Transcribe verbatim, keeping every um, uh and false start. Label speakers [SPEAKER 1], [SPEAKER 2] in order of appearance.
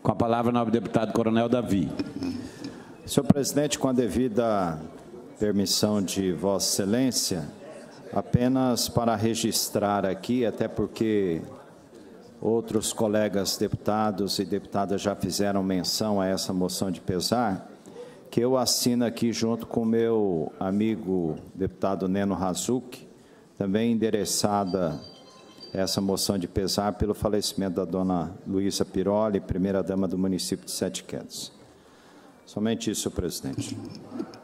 [SPEAKER 1] Com a palavra, o nobre deputado Coronel Davi.
[SPEAKER 2] Senhor presidente, com a devida permissão de Vossa Excelência, apenas para registrar aqui, até porque outros colegas deputados e deputadas já fizeram menção a essa moção de pesar, que eu assino aqui junto com o meu amigo deputado Neno Razuc, também endereçada essa moção de pesar pelo falecimento da dona Luísa Piroli, primeira-dama do município de Sete Quedas. Somente isso, senhor presidente.